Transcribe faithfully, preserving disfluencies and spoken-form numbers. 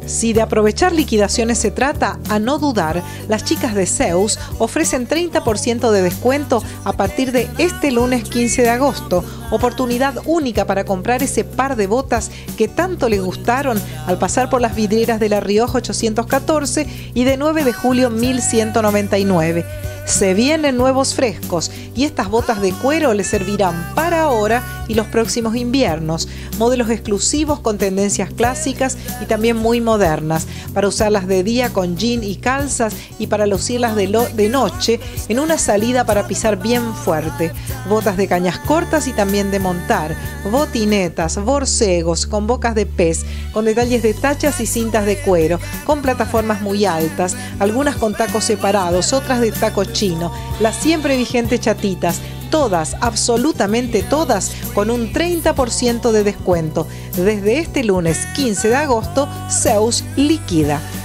Si de aprovechar liquidaciones se trata, a no dudar, las chicas de Zeus ofrecen treinta por ciento de descuento a partir de este lunes quince de agosto. Oportunidad única para comprar ese par de botas que tanto les gustaron al pasar por las vidrieras de La Rioja ochocientos catorce y de nueve de julio mil ciento noventa y nueve. Se vienen nuevos frescos y estas botas de cuero les servirán para ahora y los próximos inviernos. Modelos exclusivos con tendencias clásicas y también muy modernas, para usarlas de día con jean y calzas y para lucirlas de, lo, de noche en una salida para pisar bien fuerte. Botas de cañas cortas y también de montar, botinetas, borcegos con bocas de pez, con detalles de tachas y cintas de cuero, con plataformas muy altas, algunas con tacos separados, otras de taco chino, las siempre vigentes chatitas, todas, absolutamente todas, con un treinta por ciento de descuento. Desde este lunes quince de agosto, Zeus liquida.